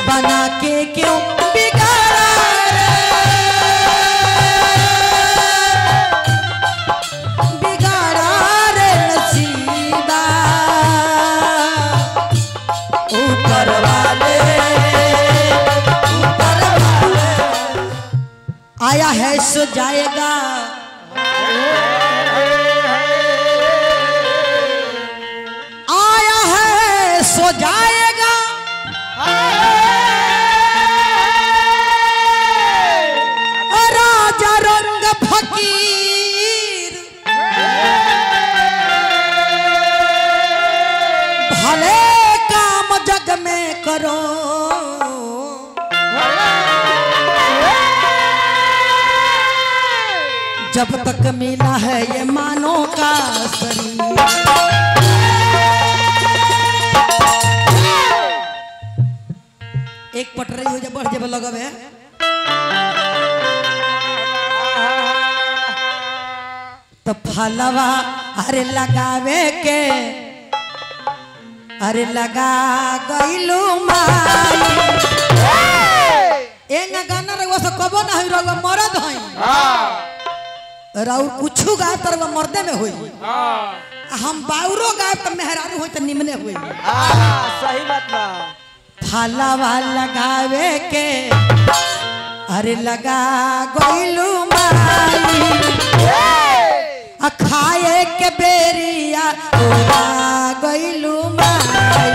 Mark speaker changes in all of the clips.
Speaker 1: बना के क्यों बिगाड़ा रे नसीबा ऊपर वाले आया है सो जाएगा आया है सो जाएगा राजा रंग फकीर भले काम जग में करो जब तक मिला है ये मानो का शरीर। एक पटरी हो जा बढ़ जब लगब है तो फलवा अरे लगावे के अरे लगा गइलू माई एंगा गाना रगवा से कबो ना होई रगवा मरद होई राउ कुछु गा तरवा मर्दे में होई हम बाउरो गा त मेहरारू होई त निमने होई
Speaker 2: सही बात बा।
Speaker 1: फलवा लगावे के अरे लगा गइलू माई खाए के बेरिया उड़ा गइलू माई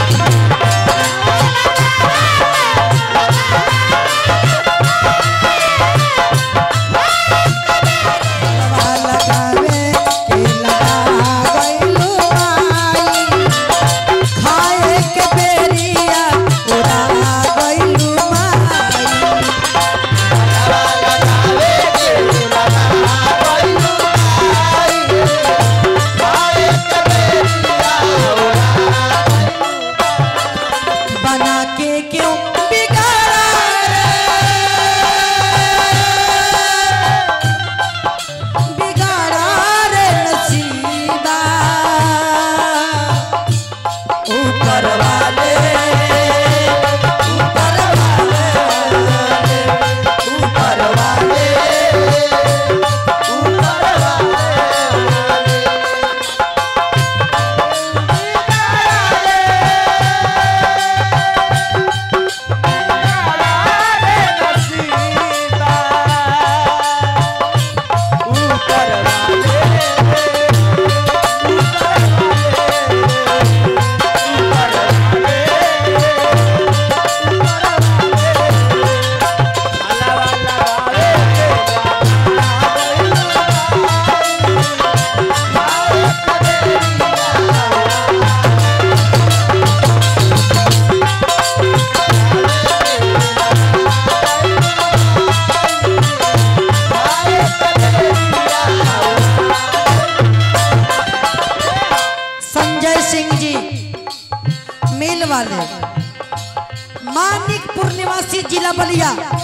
Speaker 1: मानिकपुर निवासी जिला बलिया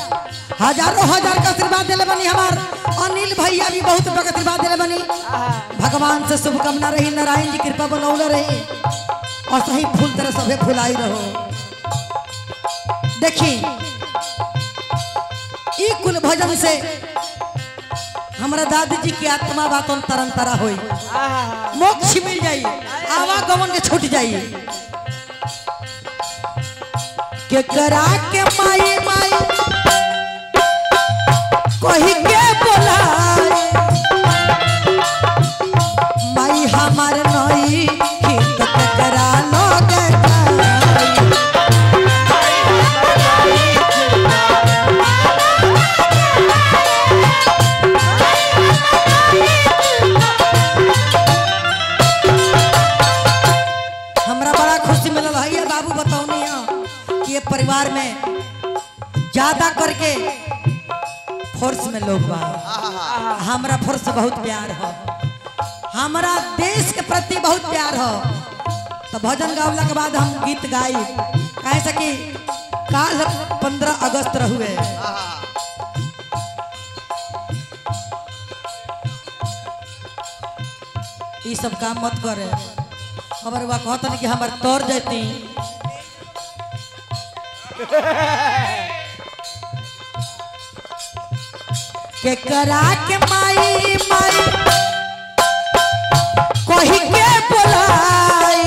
Speaker 1: हजारों हजार का आशीर्वाद दिले बनी हमार अनिल भैया भी बहुत बड़ा आशीर्वाद दिले बनी भगवान से शुभकामना रही नारायण जी कृपा बनौले रही और सही फूल तरह सभे फुलाई रहो। देखी ई कुल भजन से हमारा दादी जी की आत्मा बातों तरन तरा होई मोक्ष मिल जाई आवागमन के छूट जाई के करा के माई माई कोई के बोलाए माई हमार नई खेत के करा लोगे हमरा बड़ा खुशी मिलल है बाबू बताओ ये परिवार में ज्यादा करके फोर्स में लोग बा हमारा फोर्स से बहुत प्यार हो हमारा देश के प्रति बहुत प्यार हो तो भजन गावला के बाद हम गीत गाई कहे सकी काल 15 अगस्त रहुए ये सब काम मत करे हमारे वह कहते कि हमारे तोड़ जाती के करा के माई माई कही के बोलाई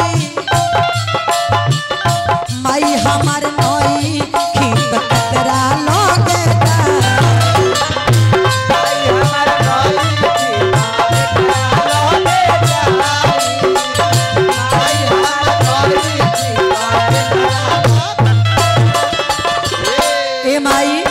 Speaker 1: माई हमार नई खीत कतरा लोगे ए माई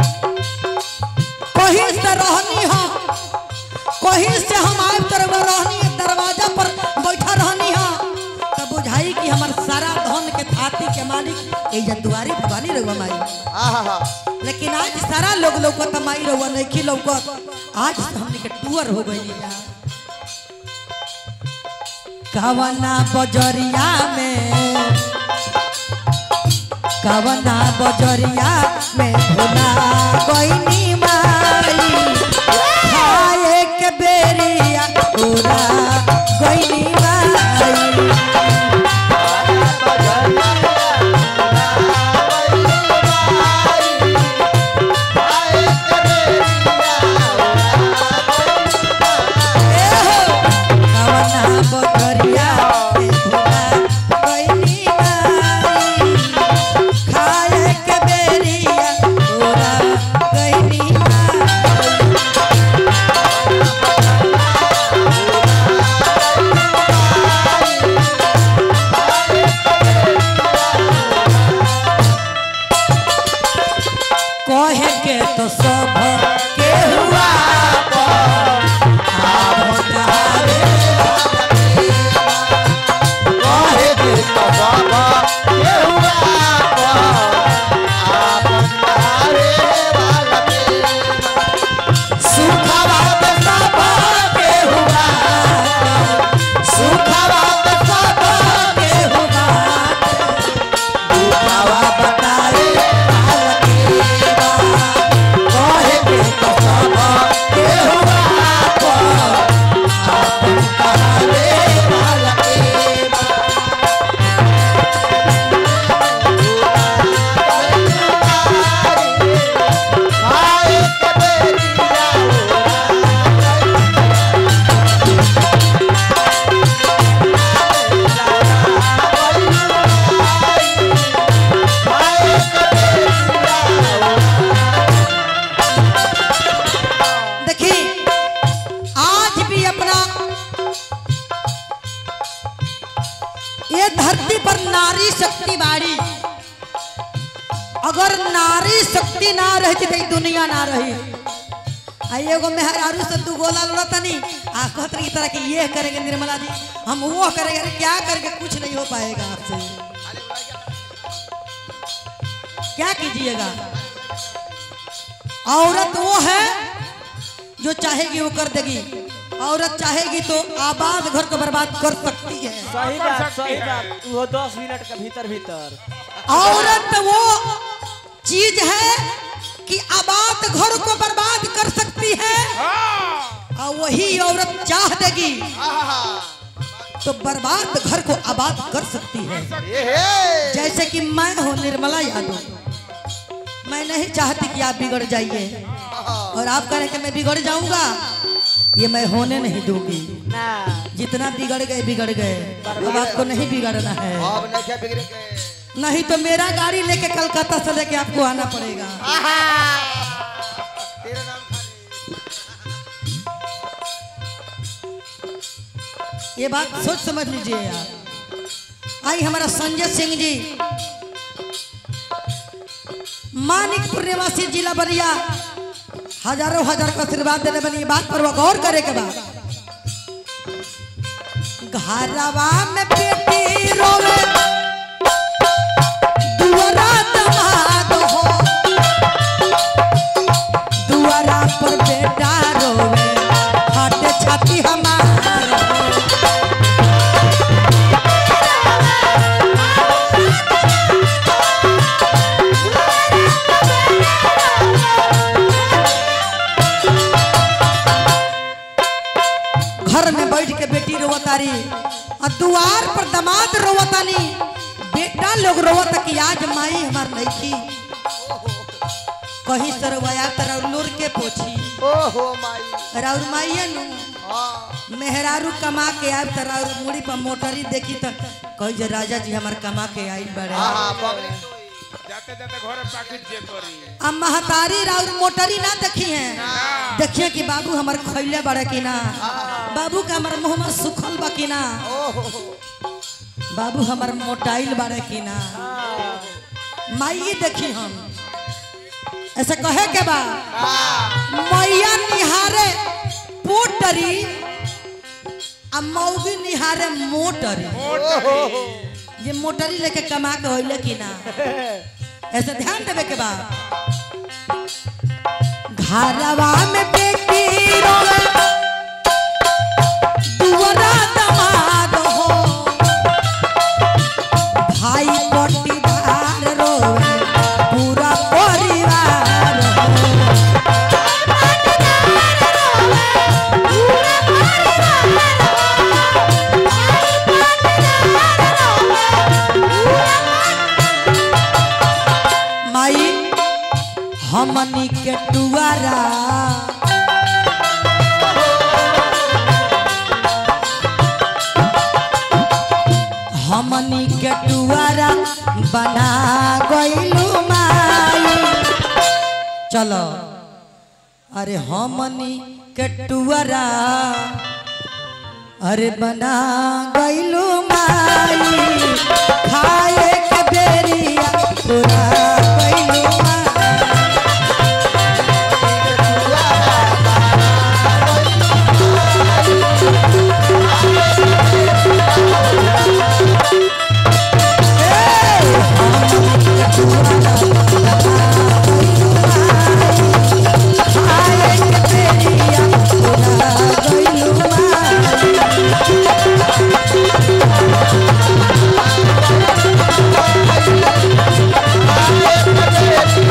Speaker 1: कहीं से रहनी हो कहीं से हम आए रहनी दरवाजा पर बैठा रहनी हो तब बुझाई कि हमार सारा धन के थाती के मालिक ए दुआरी भवानी रहुआ माई लेकिन आज सारा लोग लौकत माई रहुआ नहीं की लौकत आज हमने के टूर हो गई कवना बजरिया में भुला गईनी माई खाए के बेरिया पूरा गईनी माई कहे के तो सब के हुआ कहे के तो सब के सुखवा तो सब के हुआ सुखवा तो सब के हुआ दुखवा बताए ये धरती पर नारी शक्ति बाड़ी अगर नारी शक्ति ना रहती तो दुनिया ना रही एगो मेहरारू से तू गोला लड़तनी आ कहत रही तरह की ये करेंगे निर्मला जी हम वो करेंगे अरे क्या करके कुछ नहीं हो पाएगा आपसे क्या कीजिएगा औरत वो है जो चाहेगी वो कर देगी औरत चाहेगी तो आबाद घर को बर्बाद कर सकती है
Speaker 2: सही बात वो 10 मिनट के भीतर
Speaker 1: औरत वो चीज है कि आबाद घर को बर्बाद कर सकती है और वही औरत चाह देगी तो बर्बाद घर को आबाद कर सकती है जैसे कि मैं हूँ निर्मला यादव मैं नहीं चाहती कि आप बिगड़ जाइए और आप करें कि मैं बिगड़ जाऊंगा ये मैं होने नहीं दूंगी जितना बिगड़ गए अब आपको नहीं बिगड़ना है नहीं तो मेरा गाड़ी लेके कलकत्ता से लेके आपको आना पड़ेगा ये बात सोच समझ लीजिए यार आई हमारा संजय सिंह जी मानिकपुर निवासी जिला बलिया हजारों हजार का आशीर्वाद देने वाली बात पर गौर करे के बाद घरवा में बेटी रोवे दुआरा दमाद हो दुआरा पर बेटा रोवे फटे छाती हमार घर में बैठ के बेटी रोवतारी और द्वार पर दामाद रोवतानी बेटा लोग रोवत कि आज माई हमार नहीं थी कहीं सरवाया तरह लोर के पोछी
Speaker 3: ओहो माई
Speaker 1: राउर माई नु
Speaker 3: हां
Speaker 1: मेहरारू कमा के आब तरह मुड़ी पर मोटरी देखी तो कही जे राजा जी हमार कमा के आई बड़े
Speaker 3: हां पब्लिक
Speaker 4: जाते जाते घर पैकेट जे करी
Speaker 1: अब महतारी राउर मोटरी ना देखी है देखिए कि बाबू हमार खैले बड़े कि ना बाबू का हमार मुंह में सुखल बा कि ना बाबू हमार मोटाइल बड़े कि ना माई देखी हम ऐसे कहे के बा मैया निहारे पोटरी आ मौगी निहारे मोटरी ये मोटरी लेके कमा के होइले कि ना ऐसे ध्यान देवे के बा घरवा में बेटी रोवे दुवरा दमाद हो भाई पट्टीदार रोवे पूरा परिवार माई हमनी के टुआरा हमनी के टुआरा बना गइलू माई चलो अरे हमनी के टुआरा अरे बना गइलू माई खाए के बेरिया पूरा गइलू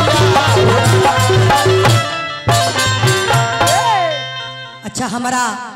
Speaker 1: अच्छा हमारा